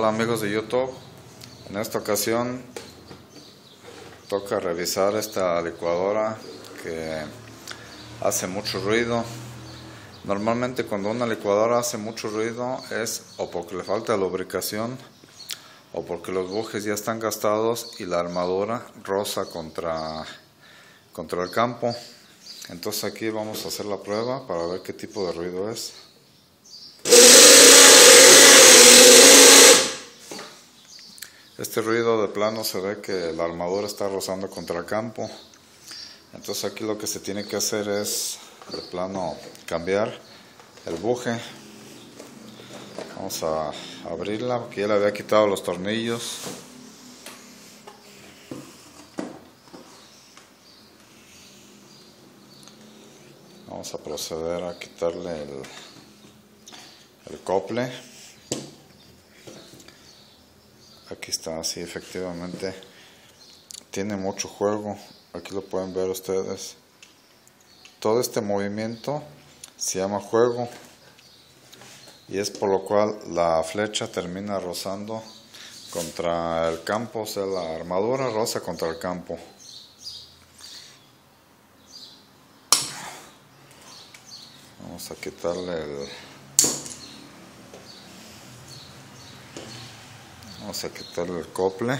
Hola amigos de YouTube, en esta ocasión toca revisar esta licuadora que hace mucho ruido. Normalmente cuando una licuadora hace mucho ruido es o porque le falta lubricación o porque los bujes ya están gastados y la armadura roza contra el campo. Entonces aquí vamos a hacer la prueba para ver qué tipo de ruido es. Este ruido de plano se ve que la armadura está rozando contra el campo. Entonces aquí lo que se tiene que hacer es de plano cambiar el buje. Vamos a abrirla porque ya le había quitado los tornillos. Vamos a proceder a quitarle el cople. Aquí está, así efectivamente tiene mucho juego. Aquí lo pueden ver ustedes. Todo este movimiento se llama juego y es por lo cual la flecha termina rozando contra el campo, o sea, la armadura roza contra el campo. Vamos a quitarle el cople.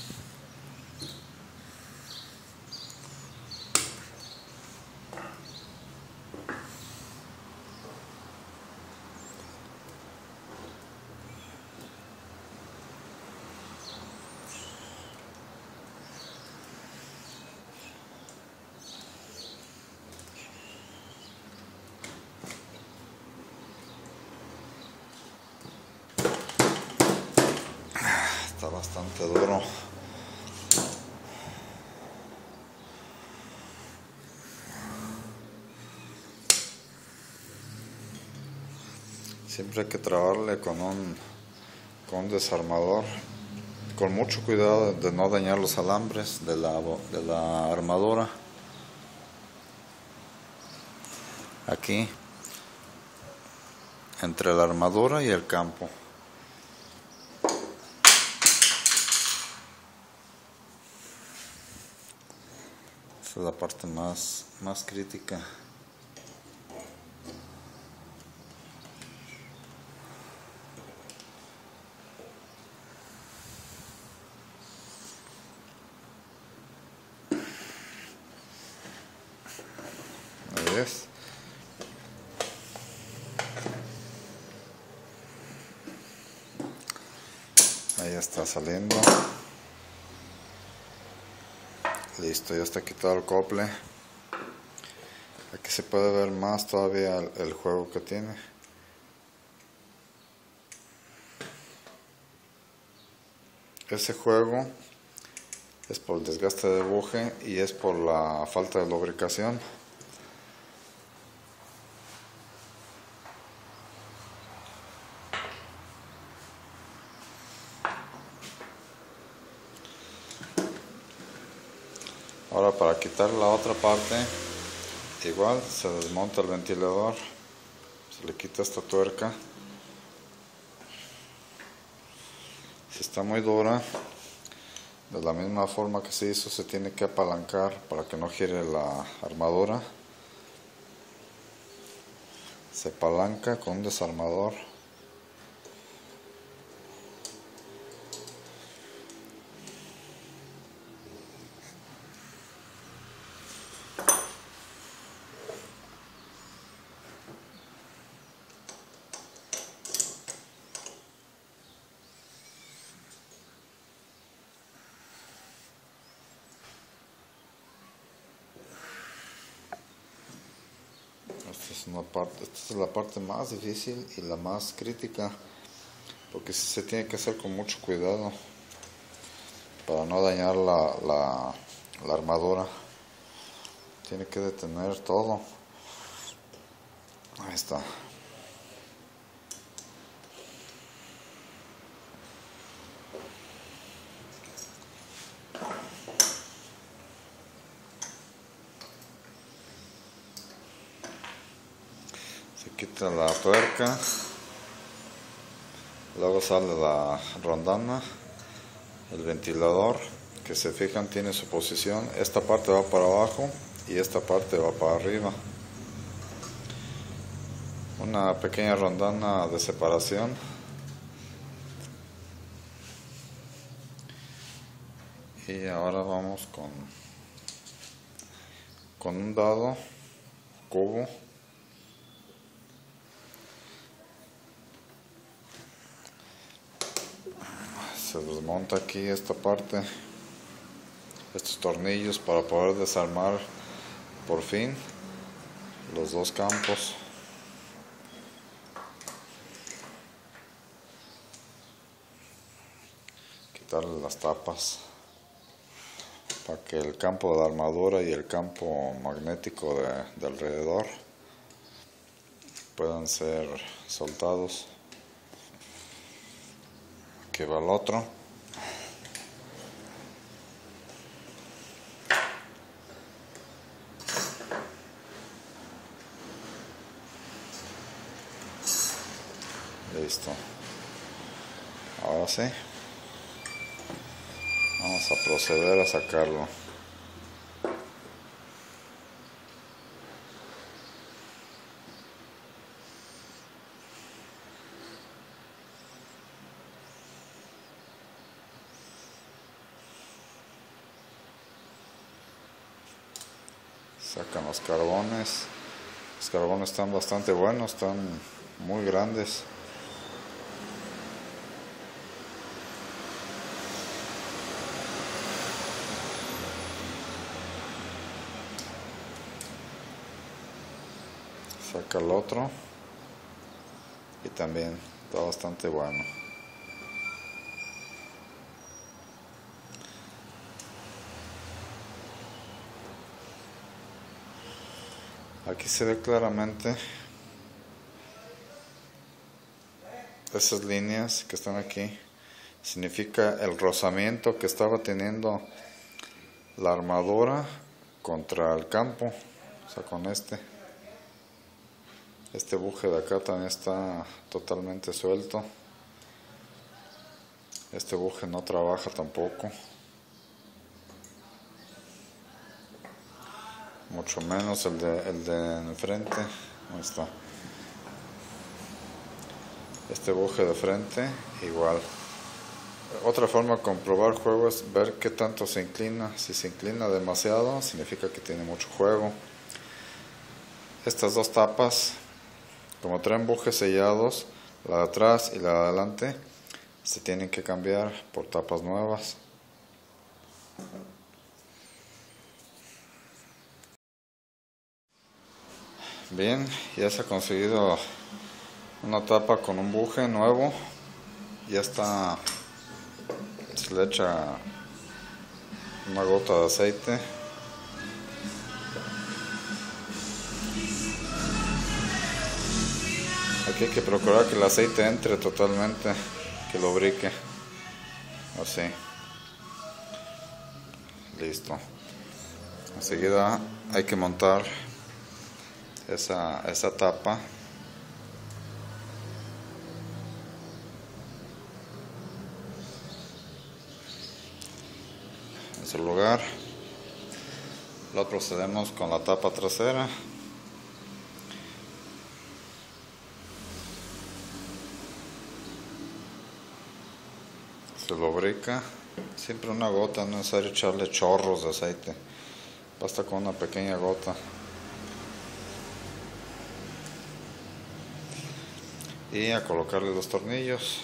Está bastante duro. Siempre hay que trabajarle con un desarmador, con mucho cuidado de no dañar los alambres de la armadura. Aquí, entre la armadura y el campo. Esa es la parte más crítica. Ahí es. Ahí está saliendo. Listo, ya está quitado el cople. Aquí se puede ver más todavía el juego que tiene. Ese juego es por el desgaste de buje y es por la falta de lubricación. Ahora para quitar la otra parte, igual se desmonta el ventilador, se le quita esta tuerca. Si está muy dura, de la misma forma que se hizo, se tiene que apalancar para que no gire la armadura. Se apalanca con un desarmador. Esta es la parte más difícil y la más crítica, porque se tiene que hacer con mucho cuidado para no dañar la armadura. Tiene que detener todo. Ahí está. Se quita la tuerca. Luego sale la rondana, el ventilador, que se fijan tiene su posición. Esta parte va para abajo y esta parte va para arriba. Una pequeña rondana de separación. Y ahora vamos con un dado cubo. Se desmonta aquí esta parte, estos tornillos, para poder desarmar por fin los dos campos. Quitarle las tapas para que el campo de armadura y el campo magnético de alrededor puedan ser soltados. Aquí va el otro. Listo. Ahora sí, vamos a proceder a sacarlo. Sacan los carbones. Los carbones están bastante buenos, están muy grandes. Saca el otro y también está bastante bueno. Aquí se ve claramente esas líneas que están aquí. Significa el rozamiento que estaba teniendo la armadura contra el campo. O sea, con este buje de acá también está totalmente suelto. Este buje no trabaja tampoco, mucho menos el de enfrente. Ahí está. Este buje de frente igual. Otra forma de comprobar juego es ver qué tanto se inclina. Si se inclina demasiado, significa que tiene mucho juego. Estas dos tapas, como traen bujes sellados, la de atrás y la de adelante, se tienen que cambiar por tapas nuevas. Bien, ya se ha conseguido una tapa con un buje nuevo. Ya está, se le echa una gota de aceite. Aquí hay que procurar que el aceite entre totalmente, que lubrique. Así. Listo. Enseguida hay que montar esa tapa. En su lugar. Lo procedemos con la tapa trasera. Se lubrica, siempre una gota, no es necesario echarle chorros de aceite, basta con una pequeña gota. Y a colocarle los tornillos.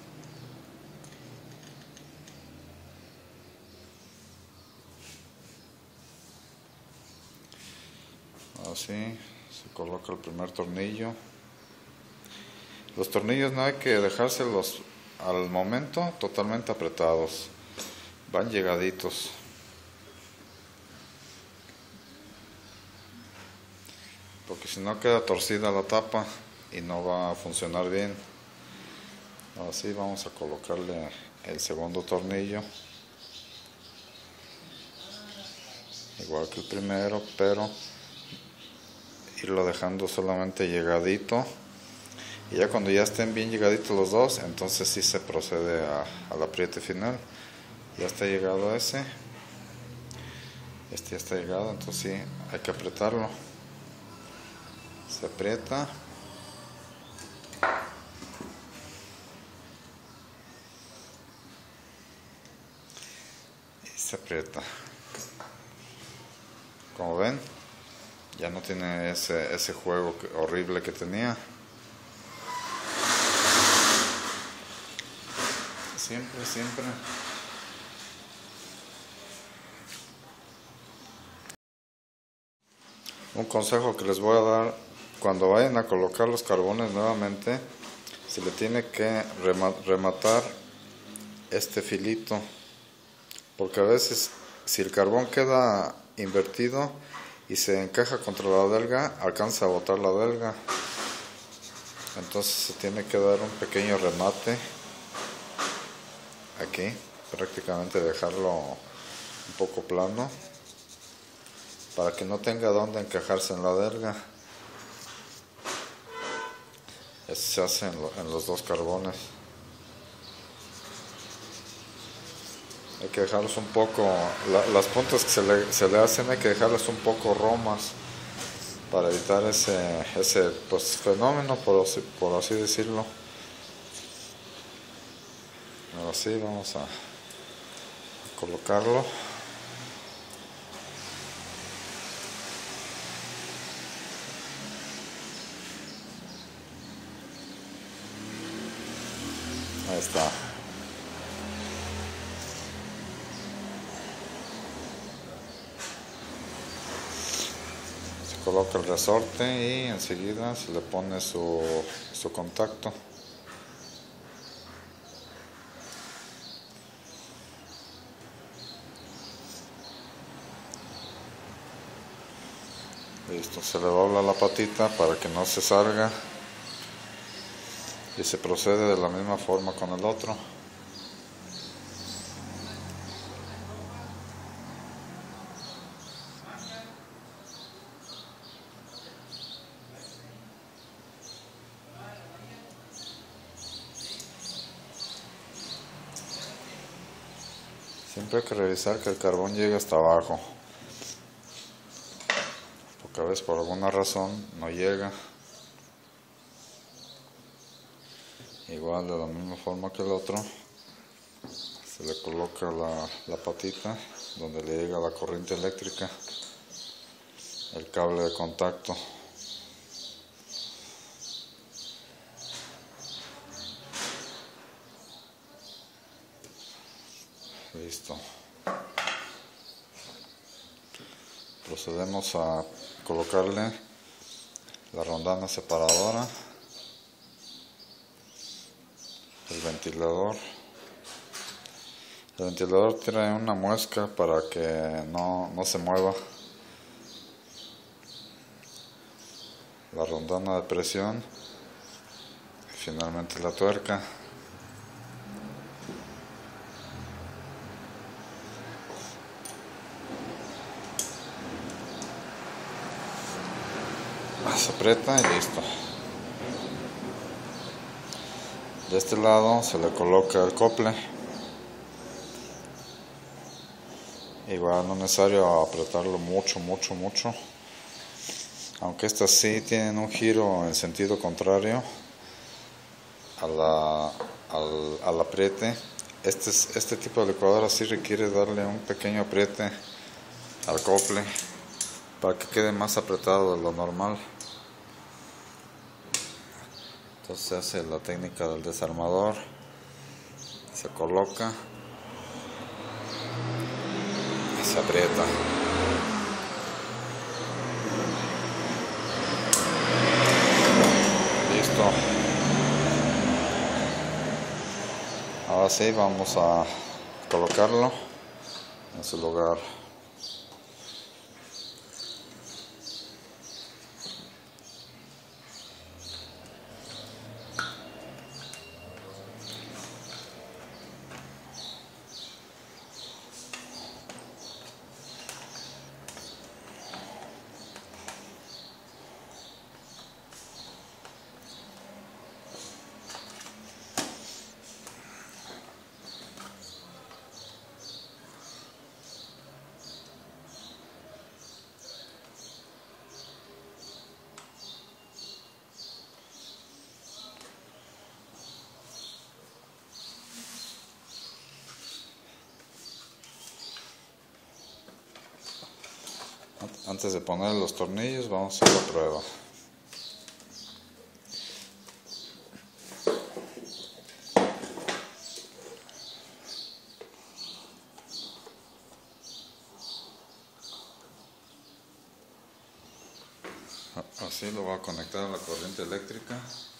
Así se coloca el primer tornillo. Los tornillos no hay que dejárselos al momento totalmente apretados, van llegaditos. Porque si no queda torcida la tapa y no va a funcionar bien. Así vamos a colocarle el segundo tornillo, igual que el primero, pero irlo dejando solamente llegadito Y ya cuando ya estén bien llegaditos los dos, entonces sí se procede al apriete final. Ya está llegado ese. Este ya está llegado, entonces sí, hay que apretarlo. Se aprieta. Y se aprieta. Como ven, ya no tiene ese juego horrible que tenía. Siempre. Un consejo que les voy a dar: cuando vayan a colocar los carbones nuevamente, se le tiene que rematar este filito, porque a veces si el carbón queda invertido y se encaja contra la delga, alcanza a botar la delga. Entonces se tiene que dar un pequeño remate aquí, prácticamente dejarlo un poco plano para que no tenga donde encajarse en la delga. Eso se hace en los dos carbones. Hay que dejarlos un poco, las puntas que se le hacen hay que dejarlas un poco romas para evitar ese pues, fenómeno, por así decirlo. Ahora sí, vamos a colocarlo. Ahí está. Se coloca el resorte y enseguida se le pone su contacto. Listo, se le dobla la patita para que no se salga y se procede de la misma forma con el otro. Siempre hay que revisar que el carbón llegue hasta abajo, porque a veces por alguna razón no llega. Igual de la misma forma que el otro, se le coloca la patita donde le llega la corriente eléctrica, el cable de contacto. Listo. Procedemos a colocarle la rondana separadora, el ventilador. El ventilador tiene una muesca para que no se mueva. La rondana de presión y finalmente la tuerca. Se aprieta y listo. De este lado se le coloca el acople. Igual no es necesario apretarlo mucho. Aunque estas sí tienen un giro en sentido contrario al apriete. Este tipo de licuadora sí requiere darle un pequeño apriete al acople para que quede más apretado de lo normal. Entonces se hace la técnica del desarmador, se coloca y se aprieta. Listo. Ahora sí, vamos a colocarlo en su lugar. Antes de poner los tornillos vamos a hacer la prueba. Así lo voy a conectar a la corriente eléctrica.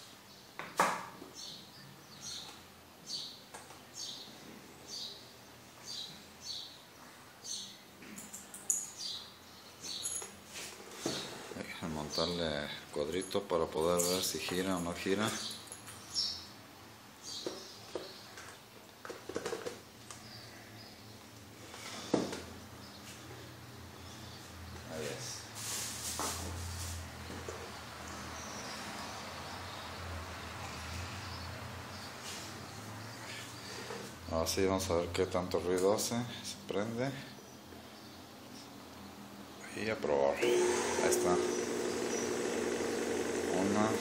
Voy a montarle el cuadrito para poder ver si gira o no gira. Ahí es. Ahora sí, vamos a ver qué tanto ruido hace. Se prende. Y a probar. Ahí está. 1, 2.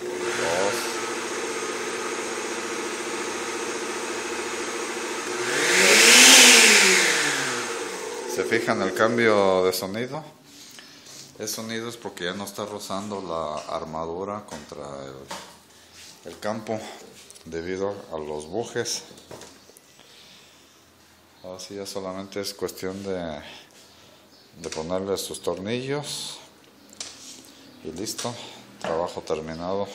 ¿Se fijan el cambio de sonido? El sonido es porque ya no está rozando la armadura contra el campo debido a los bujes. Así ya solamente es cuestión de ponerle sus tornillos y listo, trabajo terminado.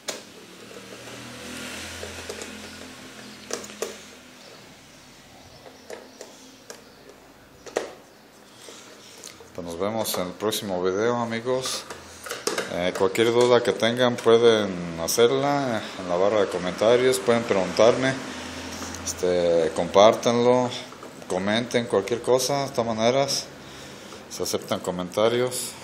Pues nos vemos en el próximo video, amigos. Cualquier duda que tengan pueden hacerla en la barra de comentarios, pueden preguntarme, compártanlo, comenten cualquier cosa. De todas maneras se aceptan comentarios.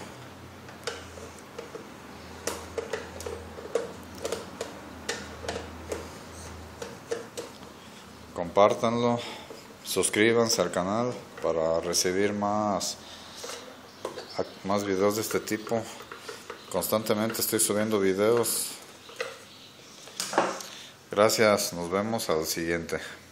Compártanlo, suscríbanse al canal para recibir más videos de este tipo. Constantemente estoy subiendo videos. Gracias, nos vemos al siguiente.